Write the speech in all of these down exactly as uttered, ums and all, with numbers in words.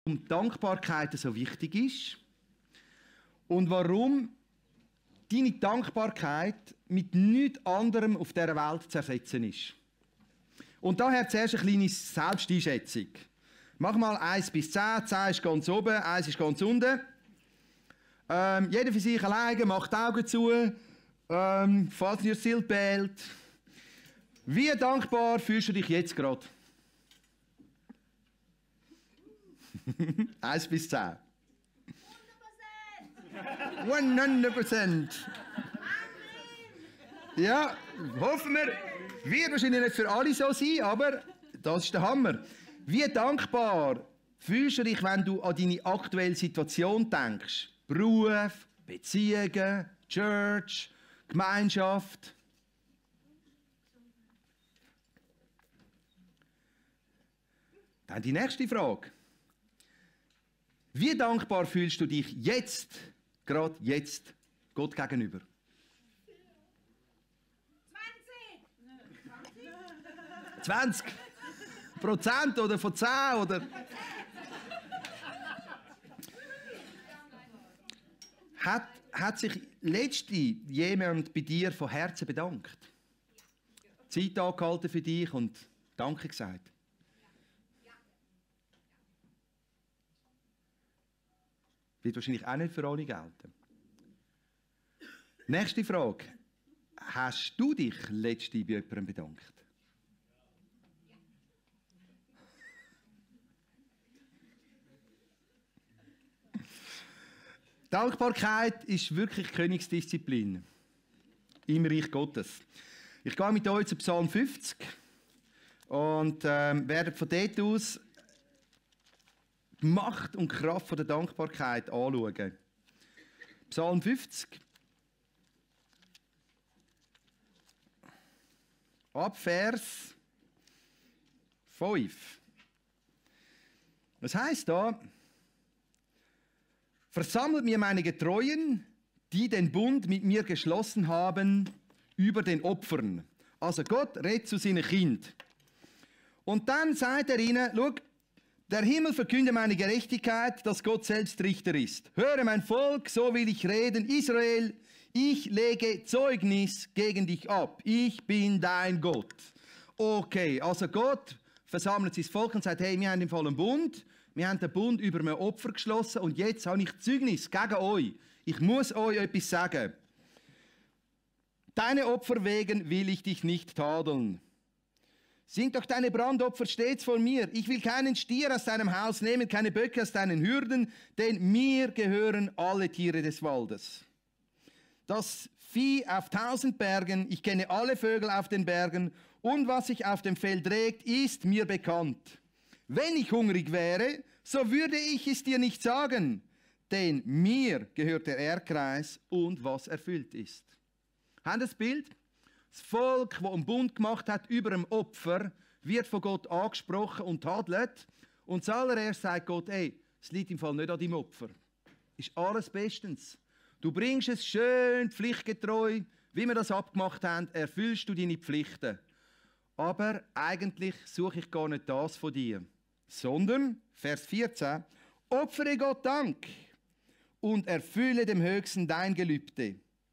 Dankbarkeit so wichtig ist und warum deine Dankbarkeit mit nichts anderem auf dieser Welt zu ersetzen ist. Und daher zuerst eine kleine Selbsteinschätzung. Mach mal eins bis zehn. zehn ist ganz oben, eins ist ganz unten. Ähm, jeder für sich alleine, macht die Augen zu, ähm, falls ihr Seatbelt. Wie dankbar fühlst du dich jetzt gerade? eins bis zehn. hundert Prozent. Ja, hoffen wir. Wird wahrscheinlich nicht für alle so sein, aber das ist der Hammer. Wie dankbar fühlst du dich, wenn du an deine aktuelle Situation denkst? Beruf, Beziehungen, Church, Gemeinschaft. Dann die nächste Frage. Wie dankbar fühlst du dich jetzt, gerade jetzt, Gott gegenüber? zwanzig Prozent oder von zehn oder? Hat, hat sich letztens jemand bei dir von Herzen bedankt? Zeit angehalten für dich und Danke gesagt? Wird wahrscheinlich auch nicht für alle gelten. Nächste Frage. Hast du dich letztens bei jemandem bedankt? Dankbarkeit ist wirklich Königsdisziplin im Reich Gottes. Ich gehe mit euch zu Psalm fünfzig und ähm, werde von dort aus die Macht und Kraft von der Dankbarkeit anschauen. Psalm fünfzig. Ab Vers fünf. Was heisst da? Versammelt mir meine Getreuen, die den Bund mit mir geschlossen haben, über den Opfern. Also Gott redet zu seinen Kindern. Und dann sagt er ihnen, schau, der Himmel verkünde meine Gerechtigkeit, dass Gott selbst Richter ist. Höre mein Volk, so will ich reden. Israel, ich lege Zeugnis gegen dich ab. Ich bin dein Gott. Okay, also Gott versammelt sein Volk und sagt, hey, wir haben im Fall einen Bund. Wir haben den Bund über ein Opfer geschlossen und jetzt habe ich Zeugnis gegen euch. Ich muss euch etwas sagen. Deine Opfer wegen will ich dich nicht tadeln. Sind doch deine Brandopfer stets vor mir. Ich will keinen Stier aus deinem Haus nehmen, keine Böcke aus deinen Hürden, denn mir gehören alle Tiere des Waldes. Das Vieh auf tausend Bergen, ich kenne alle Vögel auf den Bergen, und was sich auf dem Feld regt, ist mir bekannt. Wenn ich hungrig wäre, so würde ich es dir nicht sagen, denn mir gehört der Erdkreis und was erfüllt ist. Habt ihr das Bild? Das Volk, das einen Bund gemacht hat über ein Opfer, wird von Gott angesprochen und tadelt. Und zuallererst sagt Gott, ey, es liegt im Fall nicht an deinem Opfer. Ist alles bestens. Du bringst es schön pflichtgetreu, wie wir das abgemacht haben, erfüllst du deine Pflichten. Aber eigentlich suche ich gar nicht das von dir. Sondern, Vers vierzehn, opfere Gott Dank und erfülle dem Höchsten dein Gelübde.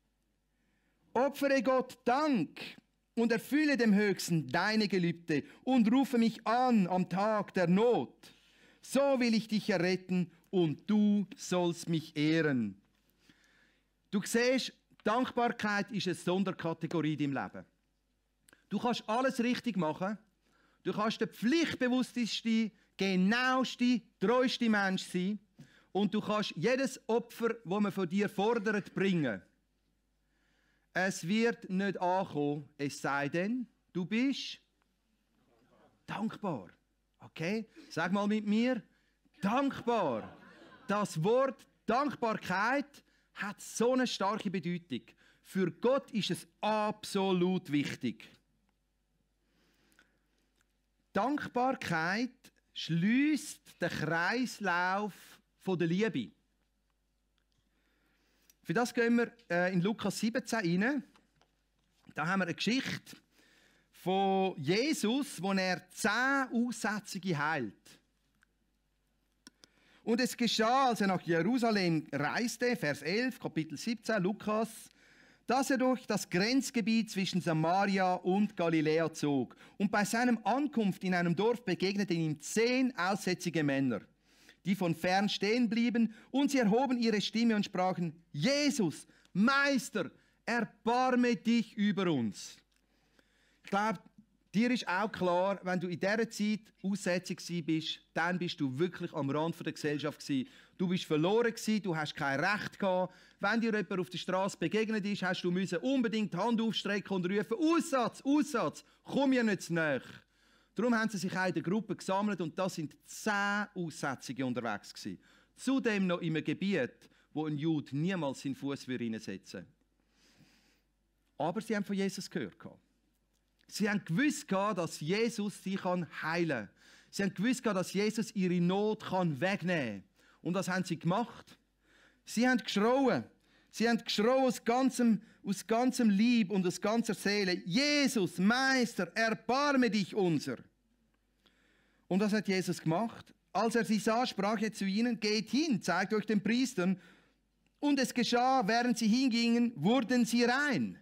Opfere Gott Dank und erfülle dem Höchsten deine Gelübde und rufe mich an am Tag der Not. So will ich dich erretten und du sollst mich ehren. Du siehst, Dankbarkeit ist eine Sonderkategorie in deinem Leben. Du kannst alles richtig machen. Du kannst der pflichtbewussteste, genaueste, treueste Mensch sein. Und du kannst jedes Opfer, das man von dir fordert, bringen. Es wird nicht ankommen, es sei denn, du bist dankbar. Okay? Sag mal mit mir, dankbar. Das Wort Dankbarkeit hat so eine starke Bedeutung. Für Gott ist es absolut wichtig. Dankbarkeit schließt den Kreislauf von der Liebe. Für das gehen wir äh, in Lukas siebzehn rein. Da haben wir eine Geschichte von Jesus, wo er zehn Aussätzige heilt. Und es geschah, als er nach Jerusalem reiste, Vers elf, Kapitel siebzehn, Lukas, dass er durch das Grenzgebiet zwischen Samaria und Galiläa zog. Und bei seinem Ankunft in einem Dorf begegneten ihm zehn aussätzige Männer, die von fern stehen blieben, und sie erhoben ihre Stimme und sprachen: Jesus, Meister, erbarme dich über uns. Ich glaube, dir ist auch klar, wenn du in dieser Zeit aussätzig bist, dann bist du wirklich am Rand der Gesellschaft gewesen. Du bist verloren gewesen, du hast kein Recht gehabt. Wenn dir jemand auf der Straße begegnet ist, hast du müssen unbedingt die Hand aufstrecken und rufen: Aussatz, Aussatz, komm mir nicht zu nahe. Darum haben sie sich auch in der Gruppe gesammelt und da sind zehn Aussätzige unterwegs gewesen. Zudem noch in einem Gebiet, wo ein Jude niemals seinen Fuß reinsetzen würde. Aber sie haben von Jesus gehört. Sie haben gewusst, dass Jesus sie heilen kann. Sie haben gewusst, dass Jesus ihre Not wegnehmen kann. Und das haben sie gemacht. Sie haben geschrauen. Sie haben geschrauen aus ganzem, aus ganzem Lieb und aus ganzer Seele: Jesus, Meister, erbarme dich unser. Und das hat Jesus gemacht. Als er sie sah, sprach er zu ihnen: Geht hin, zeigt euch den Priestern. Und es geschah, während sie hingingen, wurden sie rein.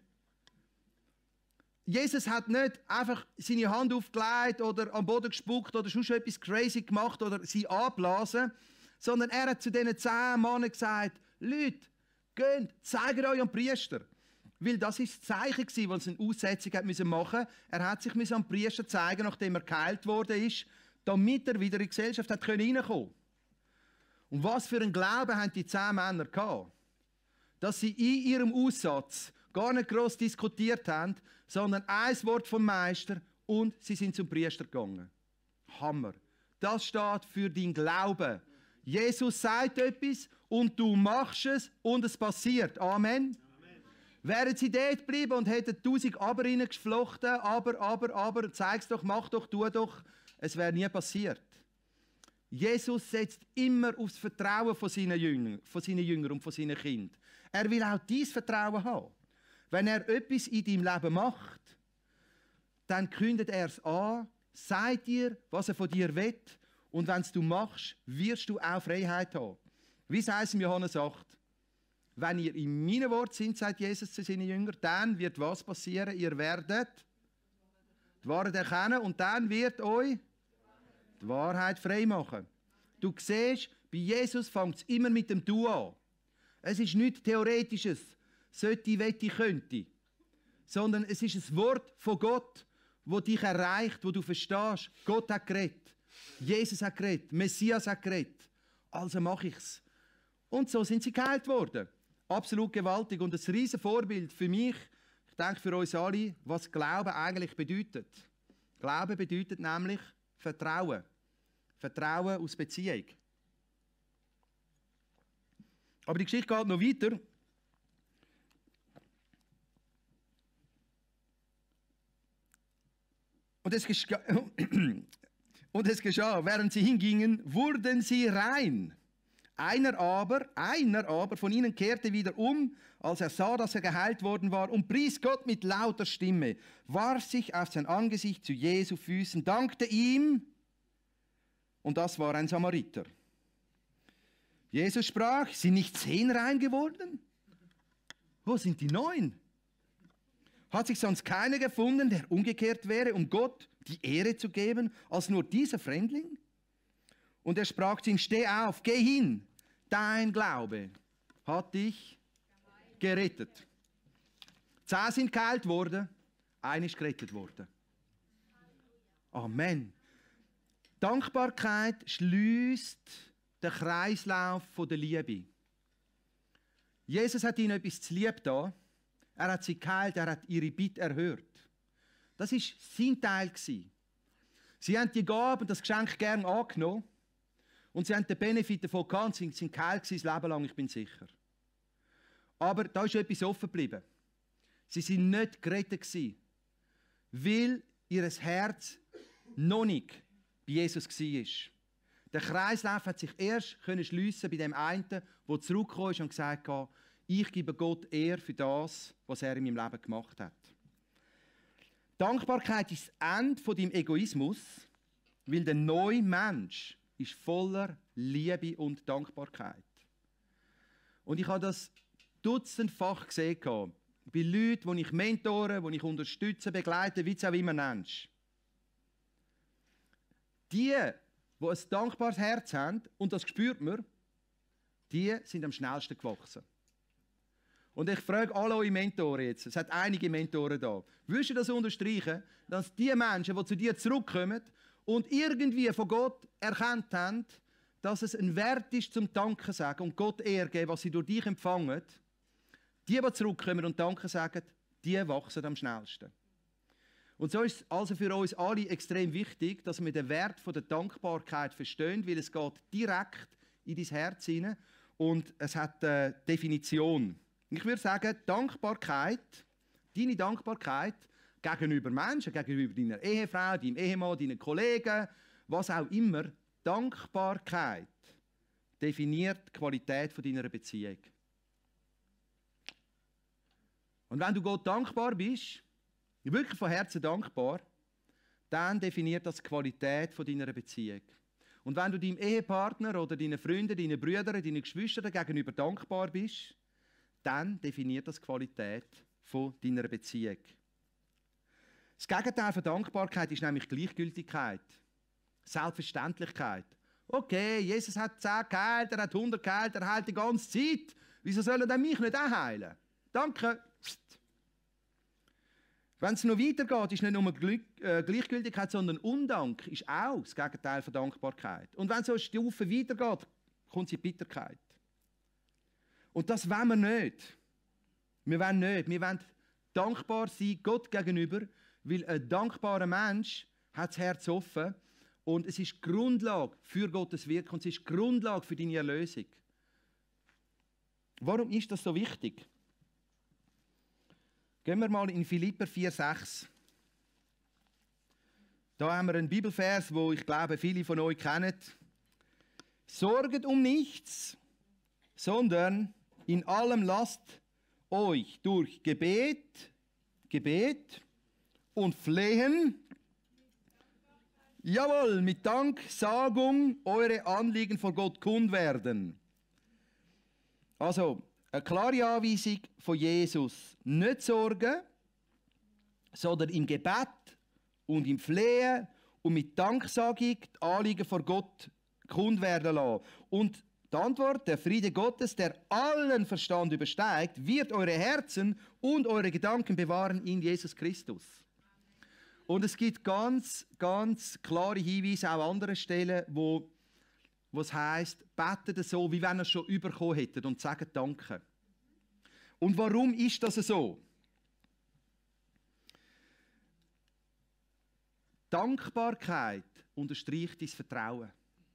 Jesus hat nicht einfach seine Hand aufgelegt oder am Boden gespuckt oder schon etwas crazy gemacht oder sie angeblasen, sondern er hat zu diesen zehn Männern gesagt: Leute, geht, zeigt euch am Priester. Weil das war das Zeichen, das eine Aussetzung machen musste. Er hat sich am Priester zeigen, nachdem er geheilt worden ist, damit er wieder in die Gesellschaft hat reinkommen konnte. Und was für einen Glauben haben die zehn Männer gehabt? Dass sie in ihrem Aussatz gar nicht gross diskutiert haben, sondern ein Wort vom Meister und sie sind zum Priester gegangen. Hammer. Das steht für deinen Glauben. Jesus sagt etwas und du machst es und es passiert. Amen. Amen. Wären sie dort geblieben und hätten tausend Aber reingeflochten, aber, aber, aber, zeig's doch, mach doch, tu doch, es wäre nie passiert. Jesus setzt immer aufs Vertrauen von seinen Jüngern, von seinen Jüngern und von seinen Kindern. Er will auch dein Vertrauen haben. Wenn er etwas in deinem Leben macht, dann kündet er es an, sagt dir, was er von dir will, und wenn es du machst, wirst du auch Freiheit haben. Wie es heisst im Johannes acht: Wenn ihr in meinem Wort sind, sagt Jesus zu seinen Jüngern, dann wird was passieren? Ihr werdet die Wahrheit erkennen und dann wird euch die Wahrheit frei machen. Du siehst, bei Jesus fängt es immer mit dem Du an. Es ist nichts Theoretisches, sollte, wette, könnte, sondern es ist ein Wort von Gott, das dich erreicht, wo du verstehst: Gott hat geredet, Jesus hat geredet, Messias hat geredet, also mache ich es. Und so sind sie geheilt worden. Absolut gewaltig und ein riesen Vorbild für mich, ich denke für uns alle, was Glauben eigentlich bedeutet. Glauben bedeutet nämlich Vertrauen. Vertrauen aus Beziehung. Aber die Geschichte geht noch weiter. Und es, geschah, und es geschah, während sie hingingen, wurden sie rein. Einer aber, einer aber von ihnen kehrte wieder um, als er sah, dass er geheilt worden war, und pries Gott mit lauter Stimme, warf sich auf sein Angesicht zu Jesu Füßen, dankte ihm, und das war ein Samariter. Jesus sprach: Sind nicht zehn rein geworden? Wo sind die neun? Hat sich sonst keiner gefunden, der umgekehrt wäre, um Gott die Ehre zu geben, als nur dieser Fremdling? Und er sprach zu ihm: Steh auf, geh hin, dein Glaube hat dich gerettet. Zehn sind geheilt worden, einer ist gerettet worden. Amen. Dankbarkeit schließt den Kreislauf der Liebe. Jesus hat ihnen etwas zu lieb da. Er hat sie geheilt, er hat ihre Bitte erhört. Das war sein Teil. Sie haben die Gabe und das Geschenk gern angenommen. Und sie haben den Benefit davon gehabt, sie sind geheilt das Leben lang, ich bin sicher. Aber da ist etwas offen geblieben. Sie waren nicht gerettet, weil ihr Herz noch nicht bei Jesus war. Der Kreislauf hat sich erst schliessen bei dem einen, der zurückgekommen ist und gesagt hat: Ich gebe Gott Ehre für das, was er in meinem Leben gemacht hat. Dankbarkeit ist das Ende von deinem Egoismus, weil der neue Mensch ist voller Liebe und Dankbarkeit. Und ich habe das dutzendfach gesehen bei Leuten, die ich mentore, die ich unterstütze, begleite, wie du es auch immer nennst. Die, die ein dankbares Herz haben, und das spürt man, die sind am schnellsten gewachsen. Und ich frage alle eure Mentoren jetzt, es hat einige Mentoren da, würdest du das unterstreichen, dass die Menschen, die zu dir zurückkommen und irgendwie von Gott erkannt haben, dass es ein Wert ist zum Danken sagen und Gott Ehre geben, was sie durch dich empfangen, die, die zurückkommen und Danke sagen, die wachsen am schnellsten. Und so ist es also für uns alle extrem wichtig, dass wir den Wert von der Dankbarkeit verstehen, weil es geht direkt in dein Herz hinein und es hat eine Definition. Ich würde sagen, Dankbarkeit, deine Dankbarkeit gegenüber Menschen, gegenüber deiner Ehefrau, deinem Ehemann, deinen Kollegen, was auch immer, Dankbarkeit definiert die Qualität von deiner Beziehung. Und wenn du Gott dankbar bist, wirklich von Herzen dankbar, dann definiert das die Qualität von deiner Beziehung. Und wenn du deinem Ehepartner oder deinen Freunden, deinen Brüdern, deinen Geschwistern gegenüber dankbar bist, dann definiert das die Qualität von deiner Beziehung. Das Gegenteil von Dankbarkeit ist nämlich Gleichgültigkeit, Selbstverständlichkeit. Okay, Jesus hat zehn geheilt, er hat hundert geheilt, er heilt die ganze Zeit. Wieso soll er denn mich nicht auch heilen? Danke. Wenn es noch weitergeht, ist nicht nur Glück, äh, Gleichgültigkeit, sondern Undank ist auch das Gegenteil von Dankbarkeit. Und wenn es so eine Stufe weitergeht, kommt sie Bitterkeit. Und das wollen wir nicht. Wir wollen nicht. Wir wollen dankbar sein Gott gegenüber, weil ein dankbarer Mensch hat das Herz offen und es ist Grundlage für Gottes Wirken und es ist Grundlage für deine Erlösung. Warum ist das so wichtig? Gehen wir mal in Philipper vier sechs. Da haben wir einen Bibelvers, wo ich glaube, viele von euch kennen. Sorget um nichts, sondern in allem lasst euch durch Gebet, Gebet und Flehen, jawohl, mit Danksagung eure Anliegen vor Gott kund werden. Also, eine klare Anweisung von Jesus. Nicht sorgen, sondern im Gebet und im Flehen und mit Danksagung die Anliegen vor Gott kund werden lassen. Und die Antwort, der Friede Gottes, der allen Verstand übersteigt, wird eure Herzen und eure Gedanken bewahren in Jesus Christus. Und es gibt ganz, ganz klare Hinweise auch an anderen Stellen, wo was heisst, betet so, wie wenn ihr es schon bekommen hättet und sagt Danke. Und warum ist das so? Dankbarkeit unterstreicht dein Vertrauen.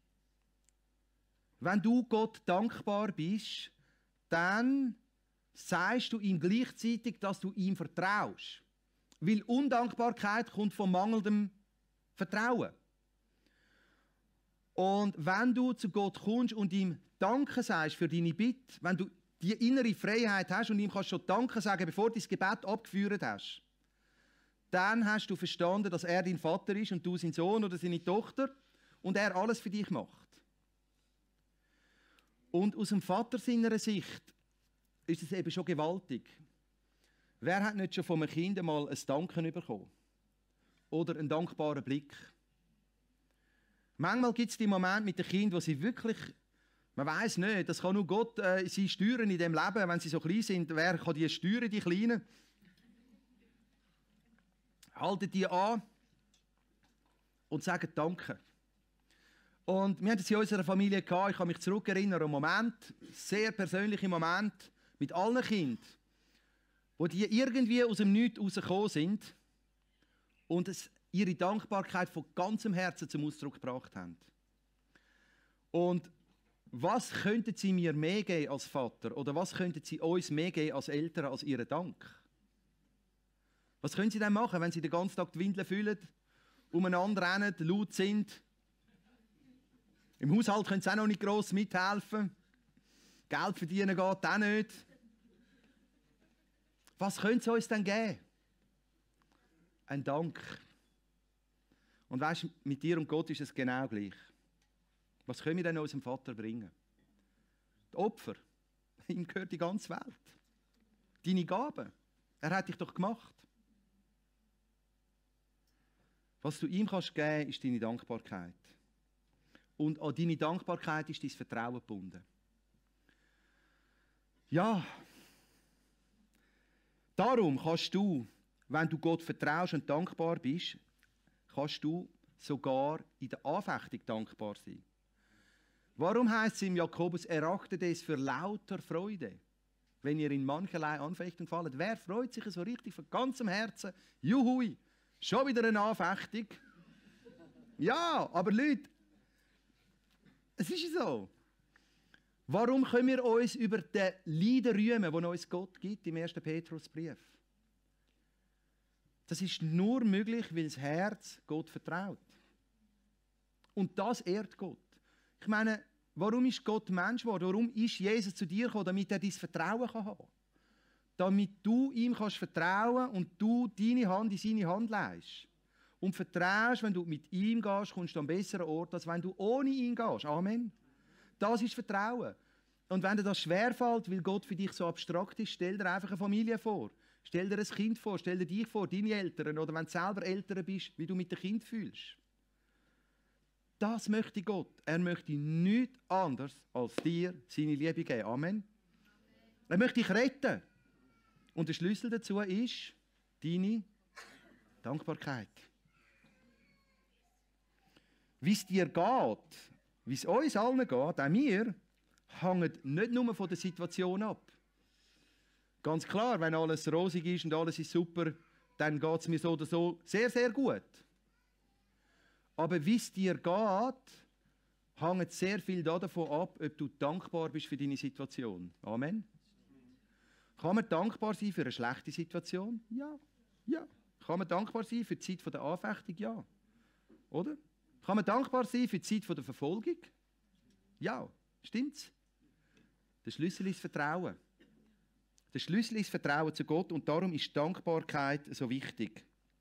Wenn du Gott dankbar bist, dann sagst du ihm gleichzeitig, dass du ihm vertraust. Weil Undankbarkeit kommt von mangelndem Vertrauen. Und wenn du zu Gott kommst und ihm Danke sagst für deine Bitte, wenn du die innere Freiheit hast und ihm kannst schon Danke sagen, bevor du das Gebet abgeführt hast, dann hast du verstanden, dass er dein Vater ist und du sein Sohn oder seine Tochter und er alles für dich macht. Und aus dem Vater seiner Sicht ist es eben schon gewaltig. Wer hat nicht schon von einem Kind mal ein Danken bekommen? Oder einen dankbaren Blick? Manchmal gibt es die Momente mit den Kindern, wo sie wirklich, man weiß nicht, das kann nur Gott äh, sie steuern in dem Leben, wenn sie so klein sind. Wer kann die steuern, die Kleinen? Haltet die an und sagen Danke. Und wir hatten es in unserer Familie gehabt, ich kann mich zurückerinnern, einen Moment, sehr persönlichen Moment mit allen Kindern, wo die irgendwie aus dem Nichts rausgekommen sind und es ihre Dankbarkeit von ganzem Herzen zum Ausdruck gebracht haben. Und was könnten sie mir mehr geben als Vater? Oder was könnten sie uns mehr geben als Eltern, als ihren Dank? Was können sie denn machen, wenn sie den ganzen Tag die Windeln füllen, umeinander rennen, laut sind? Im Haushalt können sie auch noch nicht gross mithelfen. Geld verdienen geht auch nicht. Was können sie uns denn geben? Ein Dank. Und weißt du, mit dir und Gott ist es genau gleich. Was können wir denn unserem Vater bringen? Die Opfer. Ihm gehört die ganze Welt. Deine Gaben. Er hat dich doch gemacht. Was du ihm kannst geben, ist deine Dankbarkeit. Und an deine Dankbarkeit ist dein Vertrauen gebunden. Ja, darum kannst du, wenn du Gott vertraust und dankbar bist, kannst du sogar in der Anfechtung dankbar sein. Warum heißt es im Jakobus, erachtet es für lauter Freude, wenn ihr in mancherlei Anfechtung fallet? Wer freut sich so richtig von ganzem Herzen? Juhui, schon wieder eine Anfechtung. Ja, aber Leute, es ist so. Warum können wir uns über den Leiden rühmen, den uns Gott gibt im ersten Petrusbrief? Das ist nur möglich, weil das Herz Gott vertraut. Und das ehrt Gott. Ich meine, warum ist Gott Mensch geworden? Warum ist Jesus zu dir gekommen? Damit er dein Vertrauen haben kann. Damit du ihm kannst vertrauen und du deine Hand in seine Hand leist. Und vertraust, wenn du mit ihm gehst, kommst du an einen besseren Ort, als wenn du ohne ihn gehst. Amen. Das ist Vertrauen. Und wenn dir das schwerfällt, weil Gott für dich so abstrakt ist, stell dir einfach eine Familie vor. Stell dir ein Kind vor, stell dir dich vor, deine Eltern. Oder wenn du selber Eltern bist, wie du mit dem Kind fühlst. Das möchte Gott. Er möchte nichts anderes als dir seine Liebe geben. Amen. Er möchte dich retten. Und der Schlüssel dazu ist deine Dankbarkeit. Wie es dir geht, wie es uns allen geht, auch mir, hängt nicht nur von der Situation ab. Ganz klar, wenn alles rosig ist und alles ist super, dann geht es mir so oder so sehr, sehr gut. Aber wie es dir geht, hängt sehr viel davon ab, ob du dankbar bist für deine Situation. Amen. Kann man dankbar sein für eine schlechte Situation? Ja. Ja. Kann man dankbar sein für die Zeit der Anfechtung? Ja. Oder? Kann man dankbar sein für die Zeit der Verfolgung? Ja. Stimmt's? Der Schlüssel ist Vertrauen. Der Schlüssel ist Vertrauen zu Gott und darum ist Dankbarkeit so wichtig.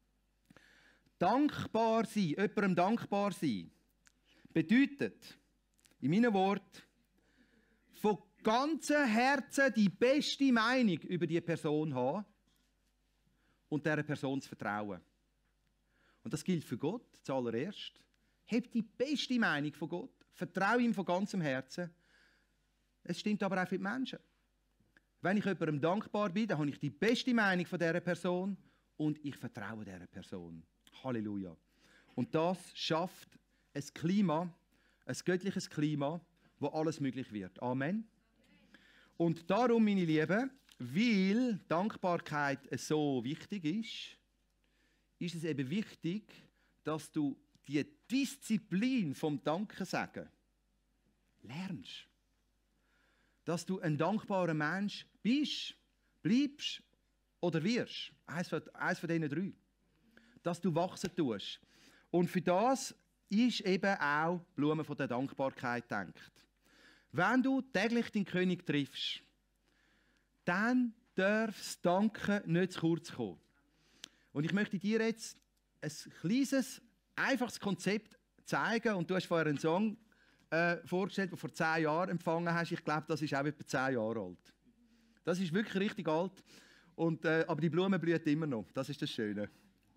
Dankbar sein, jemandem dankbar sein, bedeutet, in meinen Worten, von ganzem Herzen die beste Meinung über die Person haben und dieser Person zu vertrauen. Und das gilt für Gott zuallererst. Hab die beste Meinung von Gott, vertraue ihm von ganzem Herzen. Es stimmt aber auch für die Menschen. Wenn ich jemandem dankbar bin, dann habe ich die beste Meinung von dieser Person und ich vertraue dieser Person. Halleluja. Und das schafft ein Klima, ein göttliches Klima, wo alles möglich wird. Amen. Und darum, meine Lieben, weil Dankbarkeit so wichtig ist, ist es eben wichtig, dass du die Disziplin vom Danken sagen lernst. Dass du ein dankbarer Mensch bist, bleibst oder wirst. Eins von, eins von diesen drei. Dass du wachsen tust. Und für das ist eben auch die Blume von der Dankbarkeit gedacht. Wenn du täglich den König triffst, dann darf das Danken nicht zu kurz kommen. Und ich möchte dir jetzt ein kleines, einfaches Konzept zeigen. Und du hast vorher einen Song äh, vorgestellt, den du vor zehn Jahren empfangen hast. Ich glaube, das ist auch etwa zehn Jahre alt. Das ist wirklich richtig alt. Und, äh, aber die Blume blüht immer noch. Das ist das Schöne.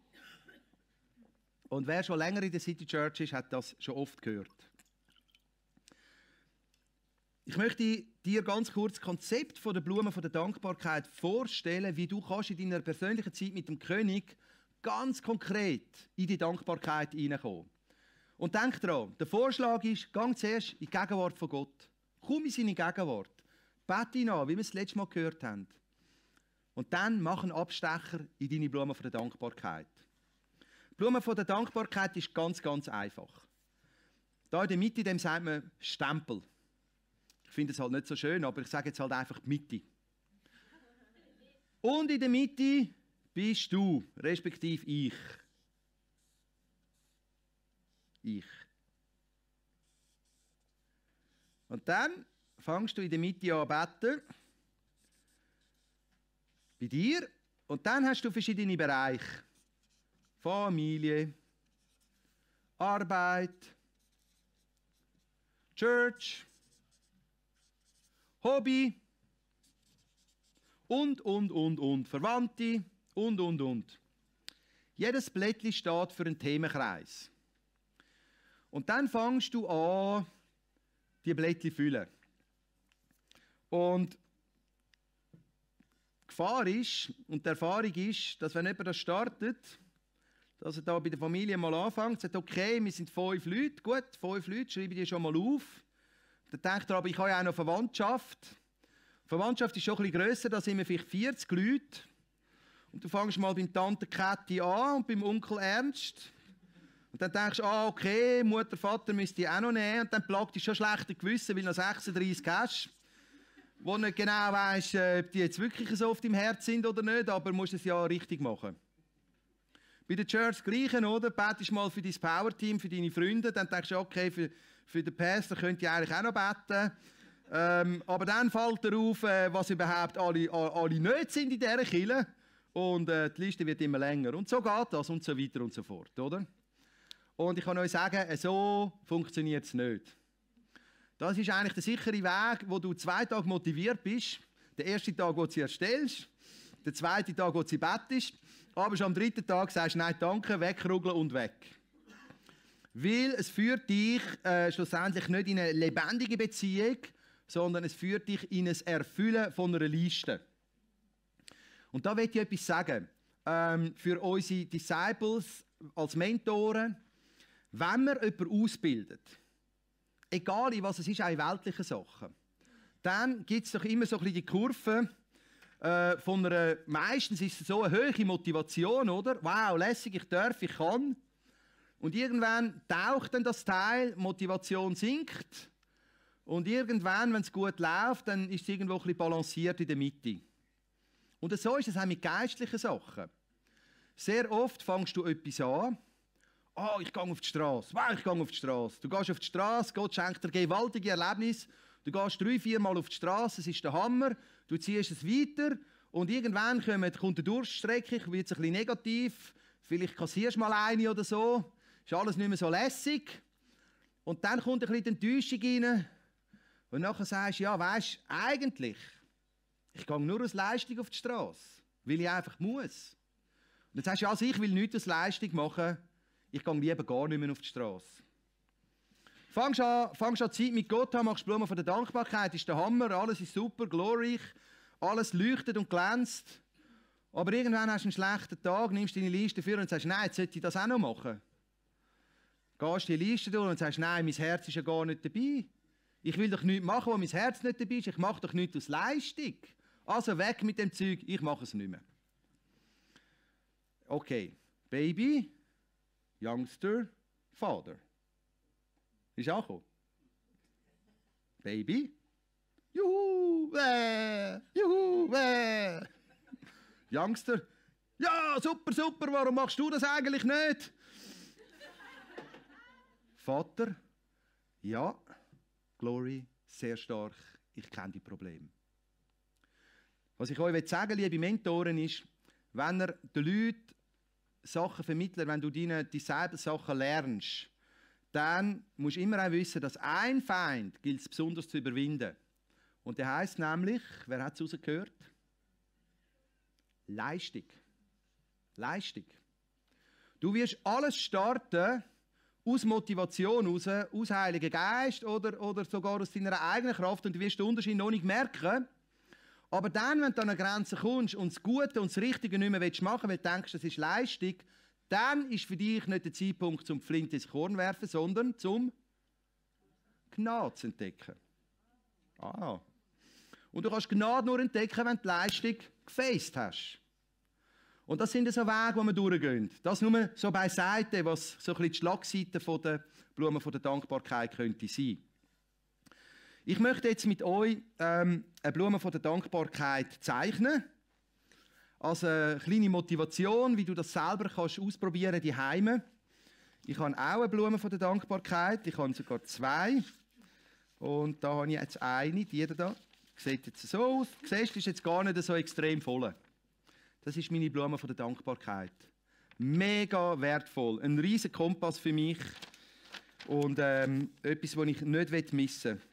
Und wer schon länger in der City Church ist, hat das schon oft gehört. Ich möchte dir ganz kurz das Konzept von der Blume von der Dankbarkeit vorstellen, wie du kannst in deiner persönlichen Zeit mit dem König ganz konkret in die Dankbarkeit hineinkommen. Und denk daran, der Vorschlag ist, geh zuerst in die Gegenwart von Gott. Komm in seine Gegenwart. Bete ihn an, wie wir es das letzte Mal gehört haben. Und dann mach einen Abstecher in deine Blume von der Dankbarkeit. Die Blume von der Dankbarkeit ist ganz, ganz einfach. Da in der Mitte, dem sagt man Stempel. Ich finde es halt nicht so schön, aber ich sage jetzt halt einfach die Mitte. Und in der Mitte bist du, respektive ich. Ich. Und dann fängst du in der Mitte an zu beten. Bei dir. Und dann hast du verschiedene Bereiche. Familie, Arbeit, Church, Hobby und, und, und, und, Verwandte und, und, und. Jedes Blättchen steht für einen Themenkreis. Und dann fängst du an, die Blättchen zu füllen. Und die Gefahr ist, und die Erfahrung ist, dass wenn jemand das startet, dass er da bei der Familie mal anfängt, sagt, okay, wir sind fünf Leute, gut, fünf Leute, schreibe ich die schon mal auf. Dann denkt er aber, ich habe ja auch noch Verwandtschaft. Die Verwandtschaft ist schon ein bisschen grösser, da sind wir vielleicht vierzig Leute. Und du fängst mal beim Tante Käthi an und beim Onkel Ernst. Und dann denkst du, ah, okay, Mutter, Vater müsste ich auch noch nehmen. Und dann plagt dich schon schlechter Gewissen, weil du noch sechsunddreißig hast. Wo du nicht genau weisst, ob die jetzt wirklich so auf deinem Herz sind oder nicht, aber du musst es ja richtig machen. Bei der Church das Gleiche, oder? Betest mal für dein Power-Team, für deine Freunde. Dann denkst du, okay, für, für den Pastor könnte ich eigentlich auch noch beten. Ähm, aber dann fällt dir auf, äh, was überhaupt alle, alle nicht sind in dieser Kirche. Und äh, die Liste wird immer länger. Und so geht das und so weiter und so fort, oder? Und ich kann euch sagen, so funktioniert es nicht. Das ist eigentlich der sichere Weg, wo du zwei Tage motiviert bist. Der erste Tag, wo du sie erstellst. Der zweite Tag, wo du sie bettest. Aber schon am dritten Tag sagst du, nein, danke, wegrugeln und weg. Weil es führt dich äh, schlussendlich nicht in eine lebendige Beziehung, sondern es führt dich in ein Erfüllen von einer Liste. Und da möchte ich etwas sagen. Ähm, für unsere Disciples als Mentoren, wenn man jemanden ausbildet, egal in was es ist, auch in weltlichen Sachen, dann gibt es doch immer so ein bisschen die Kurve äh, von einer, meistens ist es so eine hohe Motivation, oder? Wow, lässig, ich darf, ich kann. Und irgendwann taucht dann das Teil, Motivation sinkt. Und irgendwann, wenn es gut läuft, dann ist es irgendwo ein bisschen balanciert in der Mitte. Und so ist es auch mit geistlichen Sachen. Sehr oft fängst du etwas an. Oh, ich gehe auf die Straße. Wow, ich gehe auf die Straße. Du gehst auf die Straße, Gott schenkt dir gewaltige Erlebnisse. Du gehst drei, vier Mal auf die Straße, es ist der Hammer. Du ziehst es weiter und irgendwann kommt, kommt eine Durststrecke, wird es ein bisschen negativ. Vielleicht kassierst du mal eine oder so. Ist alles nicht mehr so lässig. Und dann kommt ein bisschen die Enttäuschung rein. Und nachher sagst du, ja, weisst, eigentlich, ich gehe nur aus Leistung auf die Straße, weil ich einfach muss. Und dann sagst du, ja, also ich will nichts aus Leistung machen, ich gehe lieber gar nicht mehr auf die Straße. Fangst an, fangst an Zeit mit Gott an, machst Blumen von der Dankbarkeit, ist der Hammer, alles ist super, glorreich, alles leuchtet und glänzt. Aber irgendwann hast du einen schlechten Tag, nimmst deine Liste vor und sagst, nein, jetzt sollte ich das auch noch machen. Gehst die Liste durch und sagst, nein, mein Herz ist ja gar nicht dabei. Ich will doch nichts machen, wo mein Herz nicht dabei ist. Ich mache doch nichts aus Leistung. Also weg mit dem Zeug, ich mache es nicht mehr. Okay, Baby, Youngster, Father. Ist angekommen. Baby, juhu, äh, juhu, äh. Youngster, ja, super, super, warum machst du das eigentlich nicht? Vater, ja, Glory, sehr stark, ich kenne die Probleme. Was ich euch sagen will, liebe Mentoren, ist, wenn ihr den Leuten Sachen vermittelt, wenn du deine dieselben Sachen lernst, dann musst du immer auch wissen, dass ein Feind gilt es besonders zu überwinden. Und der heisst nämlich, wer hat es rausgehört? Leistung. Leistung. Du wirst alles starten aus Motivation raus, aus Heiligen Geist oder, oder sogar aus deiner eigenen Kraft und du wirst den Unterschied noch nicht merken. Aber dann, wenn du an eine Grenze kommst und das Gute und das Richtige nicht mehr machen willst, weil du denkst, das ist Leistung, dann ist für dich nicht der Zeitpunkt zum Flinte ins Korn werfen, sondern zum Gnade zu entdecken. Ah. Und du kannst Gnade nur entdecken, wenn du die Leistung gefaced hast. Und das sind so Wege, die wir durchgehen. Das nur so beiseite, was so ein bisschen die Schlagseite von der Blumen von der Dankbarkeit könnte sein. Ich möchte jetzt mit euch ähm, eine Blume von der Dankbarkeit zeichnen. Als eine kleine Motivation, wie du das selber kannst ausprobieren die Heime. Ich habe auch eine Blume von der Dankbarkeit. Ich habe sogar zwei. Und da habe ich jetzt eine, die da. Sieht jetzt so aus. Du siehst, die ist jetzt gar nicht so extrem voll. Das ist meine Blume von der Dankbarkeit. Mega wertvoll. Ein riesiger Kompass für mich. Und ähm, etwas, was ich nicht missen will.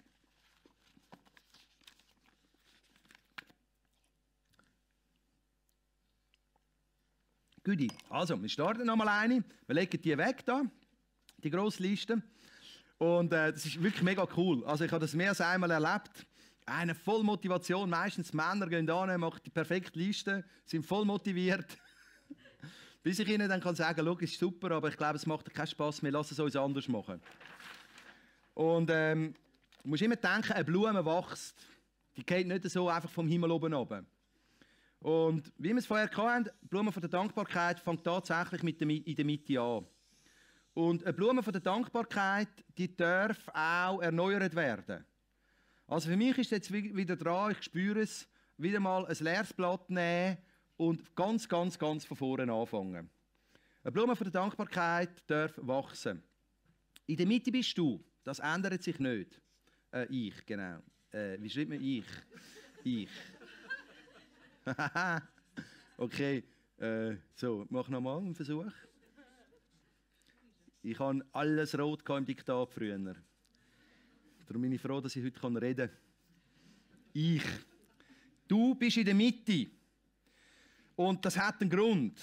Güdi, also, wir starten nochmal eine. Wir legen die weg, da, die grosse Liste. Und äh, das ist wirklich mega cool. Also, ich habe das mehr als einmal erlebt. Eine voll Motivation. Meistens Männer gehen da, machen die perfekte Liste, sind voll motiviert. Bis ich ihnen dann kann sagen, schau, ist super, aber ich glaube, es macht keinen Spass mehr, lass es uns anders machen. Und ähm, du musst immer denken, eine Blume wächst. Die geht nicht so einfach vom Himmel oben runter. Und wie wir es vorher hatten, die Blume von der Dankbarkeit fängt tatsächlich mit der, in der Mitte an. Und eine Blume von der Dankbarkeit, die darf auch erneuert werden. Also für mich ist es jetzt wieder dran, ich spüre es, wieder mal ein leeres Blatt nehmen und ganz, ganz, ganz von vorne anfangen. Eine Blume von der Dankbarkeit darf wachsen. In der Mitte bist du, das ändert sich nicht. Äh, ich, genau. Äh, wie schreibt man ich? Ich. Okay, äh, so, mach nochmal einen Versuch. Ich hatte alles rot im Diktat früher. Darum bin ich froh, dass ich heute reden kann. Ich. Du bist in der Mitte. Und das hat einen Grund.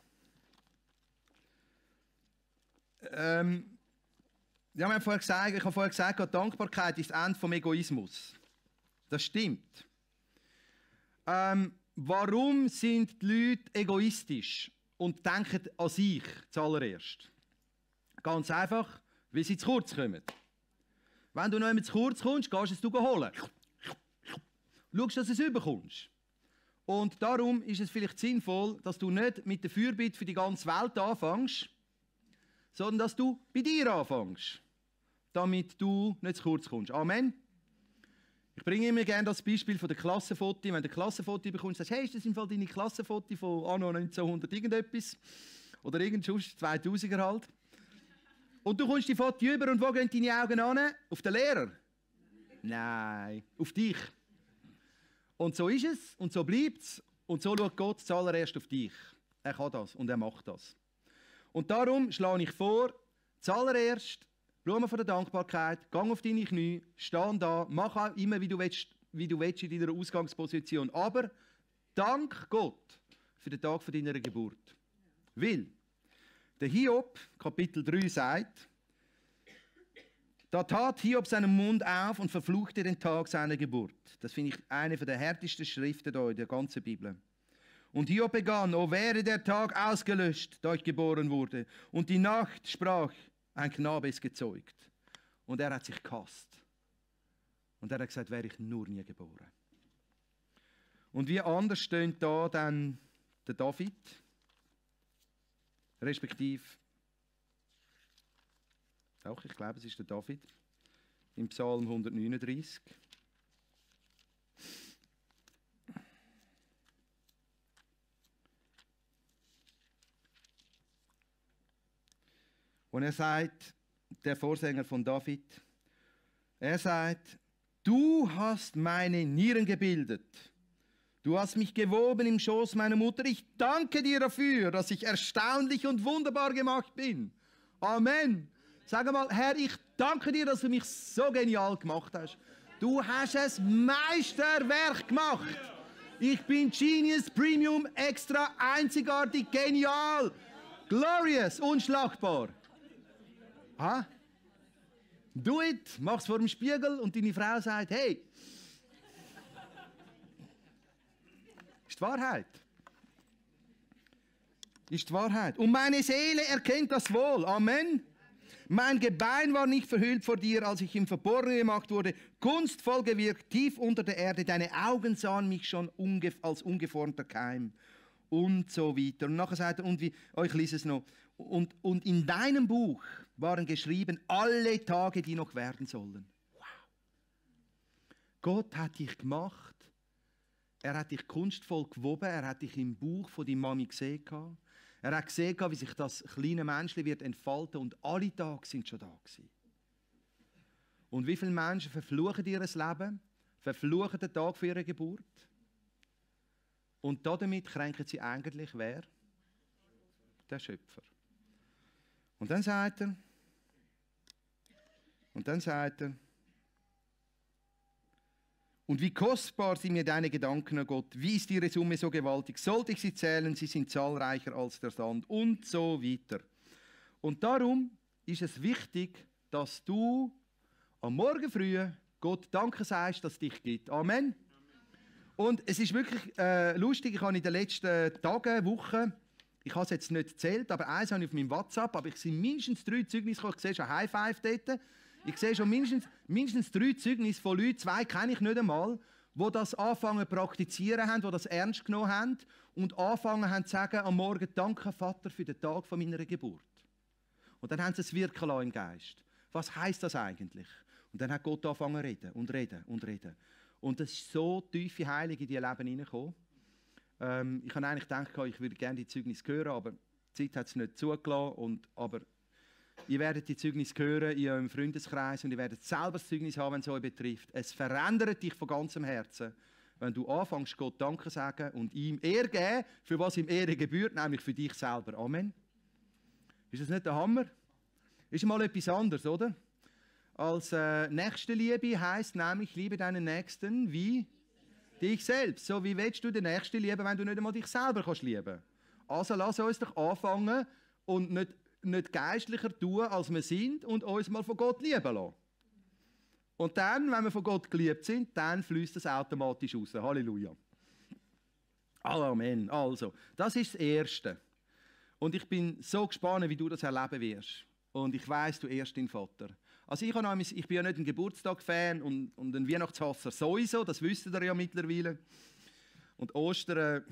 Ähm, ja, wir haben vorher gesagt, ich habe vorher gesagt, Dankbarkeit ist das Ende vom Egoismus. Das stimmt. Ähm, warum sind die Leute egoistisch und denken an sich zuallererst? Ganz einfach, weil sie zu kurz kommen. Wenn du noch einmal zu kurz kommst, gehst du es holen. Schaust, dass du es überkommst. Und darum ist es vielleicht sinnvoll, dass du nicht mit der Fürbitte für die ganze Welt anfängst, sondern dass du bei dir anfängst, damit du nicht zu kurz kommst. Amen. Ich bringe immer gerne das Beispiel von der Klassenfoto. Wenn du ein Klassenfoto bekommst, sagst du, hey, ist das im Fall deine Klassenfoto von anno neunzehnhundert irgendetwas? Oder irgendwas zweitausender halt. Und du kommst die Foto über und wo gehen deine Augen an? Auf den Lehrer? Nein, auf dich. Und so ist es und so bleibt es. Und so schaut Gott zuallererst auf dich. Er kann das und er macht das. Und darum schlage ich vor, zuallererst Blume von der Dankbarkeit, gang auf deine Knie, steh da, mach auch immer, wie du willst, wie du willst in deiner Ausgangsposition. Aber dank Gott für den Tag von deiner Geburt. Weil der Hiob, Kapitel drei, sagt, da tat Hiob seinen Mund auf und verfluchte den Tag seiner Geburt. Das finde ich eine der härtesten Schriften da in der ganzen Bibel. Und Hiob begann, o wäre der Tag ausgelöscht, da ich geboren wurde. Und die Nacht sprach, ein Knabe ist gezeugt. Und er hat sich gehasst. Und er hat gesagt, wäre ich nur nie geboren. Und wie anders steht da dann der David, respektive, auch ich glaube, es ist der David, im Psalm hundertneununddreißig. Und er sagt, der Vorsänger von David, er sagt, du hast meine Nieren gebildet. Du hast mich gewoben im Schoß meiner Mutter. Ich danke dir dafür, dass ich erstaunlich und wunderbar gemacht bin. Amen. Sag mal, Herr, ich danke dir, dass du mich so genial gemacht hast. Du hast ein Meisterwerk gemacht. Ich bin Genius, Premium, extra, einzigartig, genial, glorious, unschlagbar. Ha? Do it, mach's vor dem Spiegel und deine Frau sagt, hey, ist die Wahrheit. Ist die Wahrheit. Und meine Seele erkennt das wohl. Amen. Mein Gebein war nicht verhüllt vor dir, als ich im Verborgenen gemacht wurde, kunstvoll gewirkt, tief unter der Erde. Deine Augen sahen mich schon als ungeformter Keim. Und so weiter. Und nachher sagt er, und wie, oh, ich lese es noch. Und, und in deinem Buch waren geschrieben alle Tage, die noch werden sollen. Wow. Gott hat dich gemacht. Er hat dich kunstvoll gewoben. Er hat dich im Bauch von deiner Mami gesehen. Er hat gesehen, wie sich das kleine Menschchen wird entfalten und alle Tage sind schon da gewesen. Und wie viele Menschen verfluchen ihr Leben, verfluchen den Tag für ihre Geburt und damit kränken sie eigentlich wer? Der Schöpfer. Und dann sagt er, Und dann sagt er, und wie kostbar sind mir deine Gedanken, oh Gott, wie ist ihre Summe so gewaltig, sollte ich sie zählen, sie sind zahlreicher als der Sand und so weiter. Und darum ist es wichtig, dass du am Morgen früh Gott Danke sagst, dass es dich gibt. Amen. Und es ist wirklich äh, lustig, ich habe in den letzten Tagen, Wochen, ich habe es jetzt nicht gezählt, aber eins habe ich auf meinem WhatsApp, aber ich sehe mindestens drei Zeugnisse gekommen. Ich sehe schon High Five dort. Ich sehe schon mindestens, mindestens drei Zeugnisse von Leuten, zwei kenne ich nicht einmal, die das anfangen zu praktizieren haben, die das ernst genommen haben und anfangen haben zu sagen, am Morgen, danke Vater für den Tag von meiner Geburt. Und dann haben sie es wirken lassen im Geist. Was heisst das eigentlich? Und dann hat Gott angefangen zu reden und reden und reden. Und es ist so tiefe Heilung in die Leben hineingekommen. Ähm, ich habe eigentlich gedacht, ich würde gerne die Zeugnisse hören, aber die Zeit hat es nicht zugelassen. Und, aber ihr werdet die Zeugnisse hören in eurem Freundeskreis und ihr werdet selber das Zeugnis haben, wenn es euch betrifft. Es verändert dich von ganzem Herzen, wenn du anfängst, Gott Danke zu sagen und ihm Ehre geben, für was ihm Ehre gebührt, nämlich für dich selber. Amen. Ist das nicht der Hammer? Ist mal etwas anderes, oder? Als äh, Nächstenliebe heisst nämlich, liebe deinen Nächsten wie dich selbst. So wie willst du den Nächsten lieben, wenn du nicht einmal dich selber kannst lieben? Also lass uns doch anfangen und nicht, nicht geistlicher tun, als wir sind und uns mal von Gott lieben lassen. Und dann, wenn wir von Gott geliebt sind, dann fließt das automatisch raus. Halleluja. Amen. Also, das ist das Erste. Und ich bin so gespannt, wie du das erleben wirst. Und ich weiss, du ehrst deinen Vater. Also ich, habe, ich bin ja nicht ein Geburtstag-Fan und, und ein Weihnachtshasser sowieso, das wisst ihr ja mittlerweile. Und Ostern...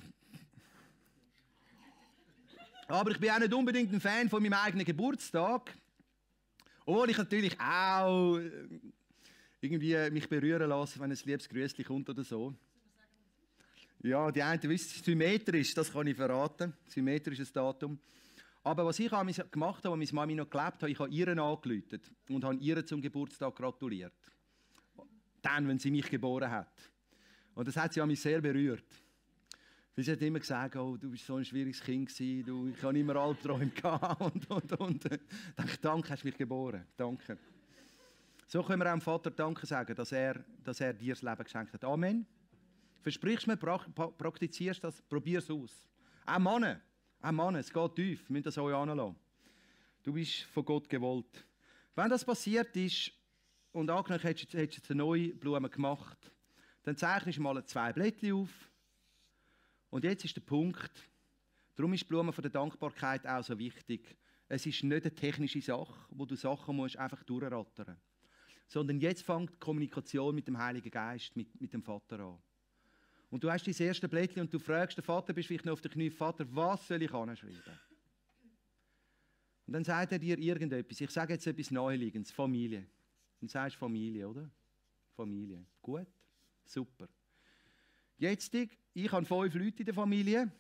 Aber ich bin auch nicht unbedingt ein Fan von meinem eigenen Geburtstag. Obwohl ich natürlich auch irgendwie mich berühren lasse, wenn ein liebes Grüßchen kommt oder so. Ja, die einen wissen, es ist symmetrisch, das kann ich verraten. Symmetrisches Datum. Aber was ich gemacht habe, als meine Mami noch gelebt hat, ich habe ihr angerufen und habe ihr zum Geburtstag gratuliert. Dann, wenn sie mich geboren hat. Und das hat sie mich sehr berührt. Weil sie hat immer gesagt, oh, du bist so ein schwieriges Kind gewesen, du, ich habe immer Albträume gehabt und, und, und. Ich dachte, danke, hast du mich geboren. Danke. So können wir auch dem Vater Danke sagen, dass er, dass er dir das Leben geschenkt hat. Amen. Versprichst du mir, praktizierst das, probier es aus. Auch Männer. Auch Mann, es geht tief, wir müssen das euch anlassen. Du bist von Gott gewollt. Wenn das passiert ist, und angenommen hättest du jetzt eine neue Blume gemacht, dann zeichnest du mal zwei Blättchen auf. Und jetzt ist der Punkt, darum ist die Blume von der Dankbarkeit auch so wichtig. Es ist nicht eine technische Sache, wo du Sachen musst einfach durchrattern. Sondern jetzt fängt die Kommunikation mit dem Heiligen Geist, mit, mit dem Vater an. Und du hast dein erste Blättchen und du fragst den Vater, bist vielleicht noch auf den Knie, Vater, was soll ich anschreiben? Und dann sagt er dir irgendetwas. Ich sage jetzt etwas Naheliegendes, Familie. Dann sagst du Familie, oder? Familie. Gut, super. Jetzt, ich habe fünf Leute in der Familie.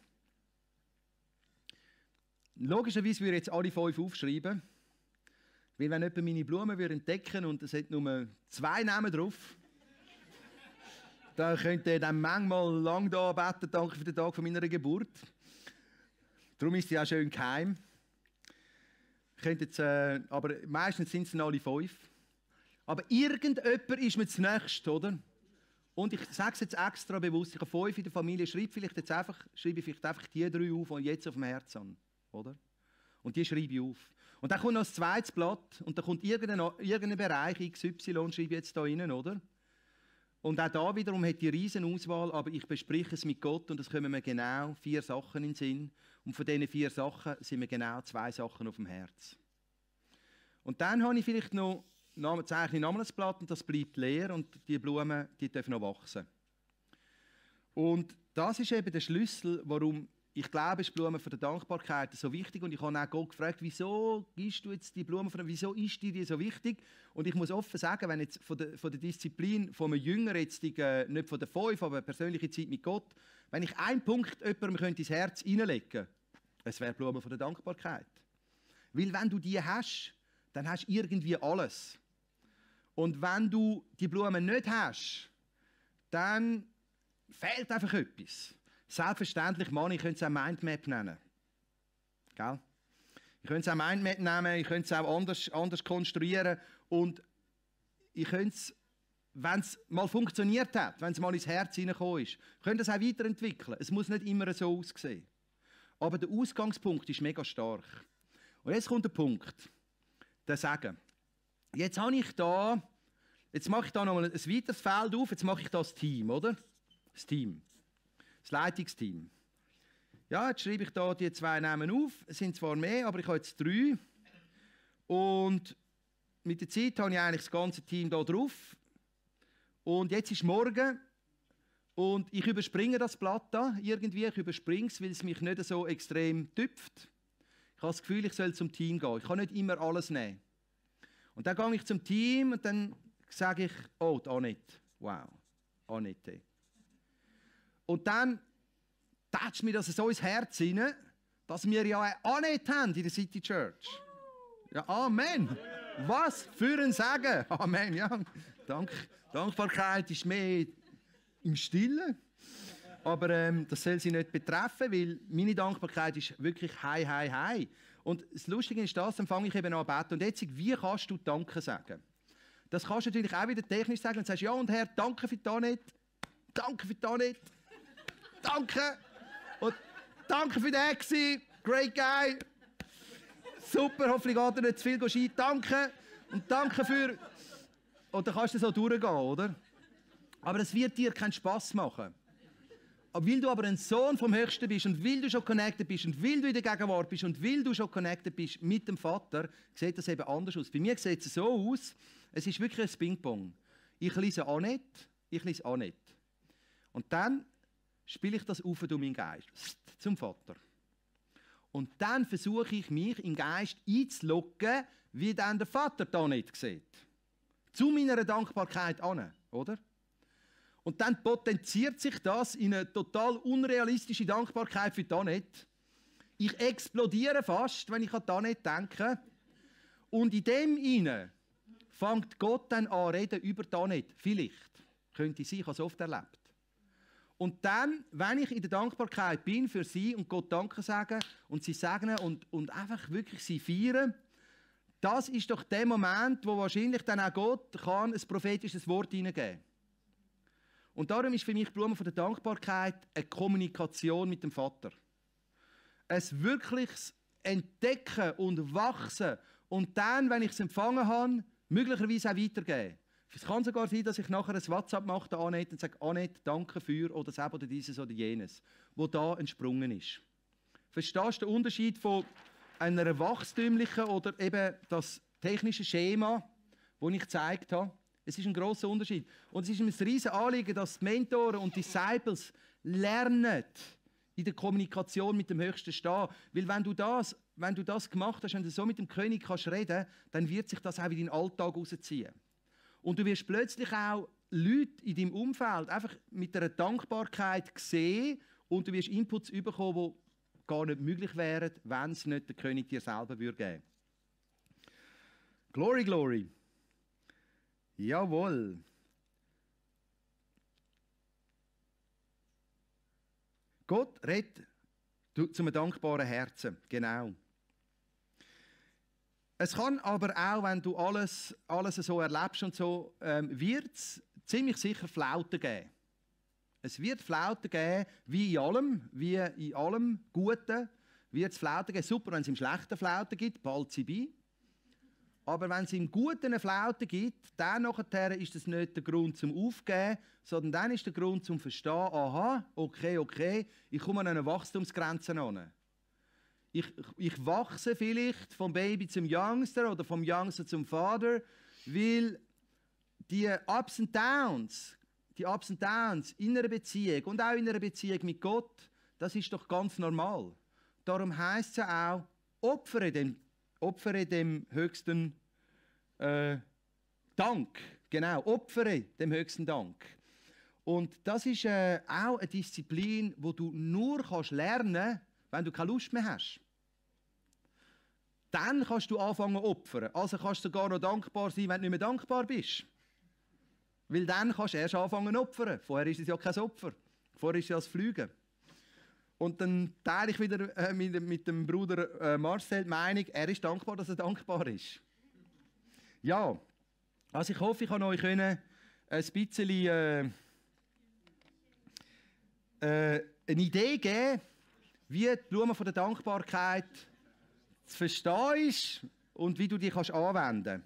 Logischerweise würde ich jetzt alle fünf aufschreiben. Weil wenn jemand meine Blumen entdecken würde und es hat nur zwei Namen drauf, dann könnte er dann manchmal lang da beten, danke für den Tag von meiner Geburt. Darum ist sie auch schön geheim. Jetzt, äh, aber meistens sind es dann alle fünf. Aber irgendjemand ist mir zunächst, oder? Und ich sage es jetzt extra bewusst, ich habe fünf in der Familie, schreibe, vielleicht jetzt einfach, schreibe vielleicht einfach die drei auf, die jetzt auf dem Herzen an, oder? Und die schreibe ich auf. Und dann kommt noch ein zweites Blatt und dann kommt irgendein, irgendein Bereich, X Y, schreibe ich jetzt da rein, oder? Und auch da wiederum hat die riesen Auswahl, aber ich bespreche es mit Gott und es kommen mir genau vier Sachen in den Sinn. Und von diesen vier Sachen sind mir genau zwei Sachen auf dem Herz. Und dann habe ich vielleicht noch, zeichne ich nochmal ein Blatt und das bleibt leer und die Blumen, die dürfen noch wachsen. Und das ist eben der Schlüssel, warum ich glaube, ist die Blume von der Dankbarkeit so wichtig. Und ich habe auch Gott gefragt, wieso gibst du jetzt die Blume von der, wieso ist die dir so wichtig? Und ich muss offen sagen, wenn jetzt von der, von der Disziplin von einem Jünger, jetzt die, äh, nicht von der fünf, aber persönliche Zeit mit Gott, wenn ich einen Punkt jemandem könnte ins Herz hineinlegen könnte, es wäre die Blume von der Dankbarkeit. Weil wenn du die hast, dann hast du irgendwie alles. Und wenn du die Blume nicht hast, dann fehlt einfach etwas. Selbstverständlich, Mann, ich könnte es auch Mindmap nennen. Gell? Ich könnte es auch Mindmap nennen, ich könnte es auch anders, anders konstruieren. Und ich könnte es, wenn es mal funktioniert hat, wenn es mal ins Herz hineingekommen ist, könnt ihr es auch weiterentwickeln. Es muss nicht immer so aussehen. Aber der Ausgangspunkt ist mega stark. Und jetzt kommt der Punkt, der Sagen. Jetzt habe ich da, jetzt mache ich da nochmal ein weiteres Feld auf, jetzt mache ich das Team, oder? Das Team. Das Leitungsteam. Ja, jetzt schreibe ich da die zwei Namen auf. Es sind zwar mehr, aber ich habe jetzt drei. Und mit der Zeit habe ich eigentlich das ganze Team da drauf. Und jetzt ist morgen und ich überspringe das Blatt da irgendwie. Ich überspringe es, weil es mich nicht so extrem tüpft. Ich habe das Gefühl, ich soll zum Team gehen. Ich kann nicht immer alles nehmen. Und dann gehe ich zum Team und dann sage ich, oh, die Annette. Wow, Annette. Und dann tätscht mir das so ins Herz hinein, dass wir ja eine Annette haben in der City Church. Ja, Amen. Was für ein Sagen. Amen, ja. Dank, Dankbarkeit ist mehr im Stillen. Aber ähm, das soll sie nicht betreffen, weil meine Dankbarkeit ist wirklich hei, hei, hei. Und das Lustige ist das, dann fange ich eben an zu beten. Und jetzt, wie kannst du Danke sagen? Das kannst du natürlich auch wieder technisch sagen und sagst, ja und Herr, danke für die Annette, danke für die Annette, danke und danke für den Exi, great guy, super, hoffentlich geht er nicht zu viel Ski, danke und danke für... Und dann kannst du so durchgehen, oder? Aber es wird dir keinen Spass machen. Weil du aber ein Sohn vom Höchsten bist und weil du schon connected bist und weil du in der Gegenwart bist und weil du schon connected bist mit dem Vater, sieht das eben anders aus. Bei mir sieht es so aus, es ist wirklich ein Ping-Pong. Ich lese Annette, ich lese Annette. Und dann spiele ich das auf durch meinen Geist zum Vater. Und dann versuche ich mich im Geist einzuloggen, wie dann der Vater die Annette sieht. Zu meiner Dankbarkeit an, oder? Und dann potenziert sich das in eine total unrealistische Dankbarkeit für die Annette. Ich explodiere fast, wenn ich an die Annette denke. Und in dem hinein fängt Gott dann an reden über die Annette. Vielleicht. Könnte sein, ich habe es oft erlebt. Und dann, wenn ich in der Dankbarkeit bin für sie und Gott Danke sagen und sie segnen und, und einfach wirklich sie feiern, das ist doch der Moment, wo wahrscheinlich dann auch Gott kann ein prophetisches Wort hineingeben kann. Und darum ist für mich die Blume von der Dankbarkeit eine Kommunikation mit dem Vater. Ein wirkliches Entdecken und Wachsen und dann, wenn ich es empfangen habe, möglicherweise auch weitergeben. Es kann sogar sein, dass ich nachher ein WhatsApp mache, der Annette, und sage, Annette, danke für oder das oder dieses oder jenes, wo da entsprungen ist. Verstehst du den Unterschied von einer wachstümlichen oder eben das technische Schema, das ich gezeigt habe? Es ist ein grosser Unterschied. Und es ist ein riesiges Anliegen, dass die Mentoren und Disciples lernen, in der Kommunikation mit dem Höchsten stehen. Weil wenn du das, wenn du das gemacht hast, wenn du so mit dem König kannst reden, dann wird sich das auch in deinen Alltag rausziehen. Und du wirst plötzlich auch Leute in deinem Umfeld einfach mit einer Dankbarkeit sehen und du wirst Inputs bekommen, die gar nicht möglich wären, wenn es nicht der König dir selber geben würde. Glory, glory. Jawohl. Gott redet zu einem dankbaren Herzen. Genau. Es kann aber auch, wenn du alles, alles so erlebst und so, ähm, wird es ziemlich sicher Flauten geben. Es wird Flauten geben, wie in allem, wie in allem Guten, wird es Flauten geben. Super, wenn es im Schlechten Flauten gibt, bald sie bei. Aber wenn es im Guten eine Flaute gibt, dann nachher ist das nicht der Grund zum Aufgeben, sondern dann ist der Grund zum Verstehen, aha, okay, okay, ich komme an eine Wachstumsgrenze an. Ich, ich wachse vielleicht vom Baby zum Youngster oder vom Youngster zum Vater, weil die Ups und Downs, die Ups und Downs in einer Beziehung und auch in einer Beziehung mit Gott, das ist doch ganz normal. Darum heisst es ja auch, opfere dem, opfere dem höchsten äh, Dank. Genau, opfere dem höchsten Dank. Und das ist äh, auch eine Disziplin, die du nur kannst lernen, wenn du keine Lust mehr hast. Dann kannst du anfangen zu opfern. Also kannst du sogar noch dankbar sein, wenn du nicht mehr dankbar bist. Weil dann kannst du erst anfangen zu opfern. Vorher ist es ja kein Opfer. Vorher ist es ja das Fliegen. Und dann teile ich wieder äh, mit, mit dem Bruder äh, Marcel die Meinung, er ist dankbar, dass er dankbar ist. Ja, Also ich hoffe, ich kann euch können ein bisschen äh, äh, eine Idee geben, wie die Blume von der Dankbarkeit zu verstehen ist und wie du die kannst anwenden.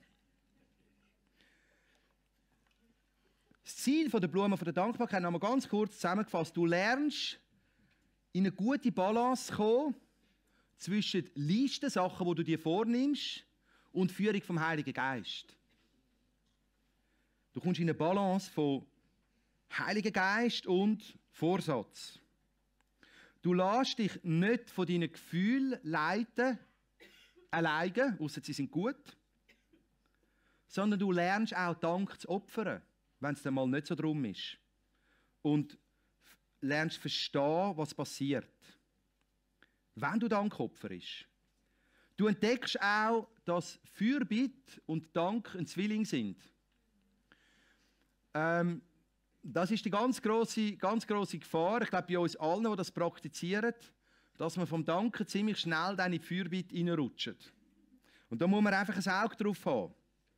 Das Ziel der Blume von der Dankbarkeit, noch mal ganz kurz zusammengefasst, du lernst in eine gute Balance kommen zwischen Listen, Sachen, die du dir vornimmst, und Führung vom Heiligen Geist. Du kommst in eine Balance von Heiligen Geist und Vorsatz. Du lässt dich nicht von deinen Gefühlen leiten, alleine, ausser sie sind gut, sondern du lernst auch Dank zu opfern, wenn es dann mal nicht so drum ist. Und lernst verstehen, was passiert, wenn du Dank opferst. Du entdeckst auch, dass Fürbitte und Dank ein Zwilling sind. Ähm, das ist die ganz grosse, ganz grosse Gefahr, ich glaube bei uns allen, die das praktizieren, dass man vom Danken ziemlich schnell in die Fürbitte reinrutscht. Und da muss man einfach ein Auge drauf haben.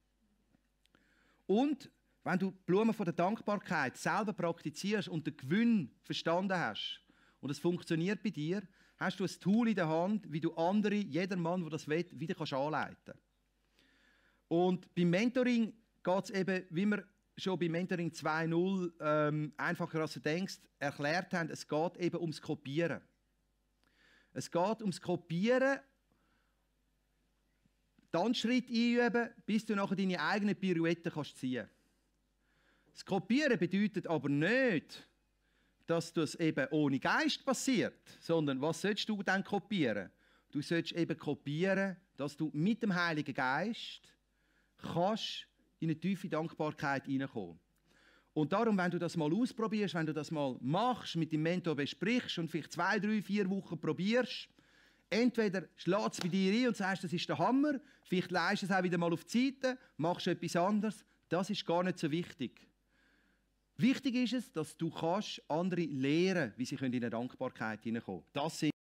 Und wenn du die Blume von der Dankbarkeit selber praktizierst und den Gewinn verstanden hast und es funktioniert bei dir, hast du ein Tool in der Hand, wie du andere, jeder Mann, der das will, wieder kannst anleiten kannst. Und beim Mentoring geht es eben, wie wir schon beim Mentoring zwei Punkt null ähm, einfacher als du denkst, erklärt haben, es geht eben ums Kopieren. Es geht ums Kopieren, dann Schritt einüben, bis du nachher deine eigenen Pirouetten kannst ziehen. Das Kopieren bedeutet aber nicht, dass das eben ohne Geist passiert, sondern was sollst du dann kopieren? Du sollst eben kopieren, dass du mit dem Heiligen Geist kannst in eine tiefe Dankbarkeit hineinkommen. Und darum, wenn du das mal ausprobierst, wenn du das mal machst, mit dem Mentor besprichst und vielleicht zwei, drei, vier Wochen probierst, entweder schlägt es bei dir ein und sagst, das ist der Hammer, vielleicht leist es auch wieder mal auf die Seite, machst etwas anderes, das ist gar nicht so wichtig. Wichtig ist es, dass du kannst andere lehren, wie sie in eine Dankbarkeit hineinkommen können. Das